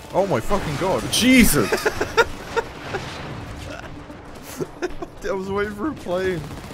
Oh my fucking god. Jesus! I was waiting for a plane.